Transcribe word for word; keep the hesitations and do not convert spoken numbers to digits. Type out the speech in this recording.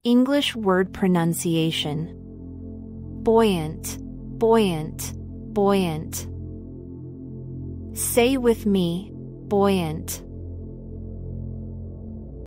English word pronunciation. Buoyant, buoyant, buoyant. Say with me, buoyant.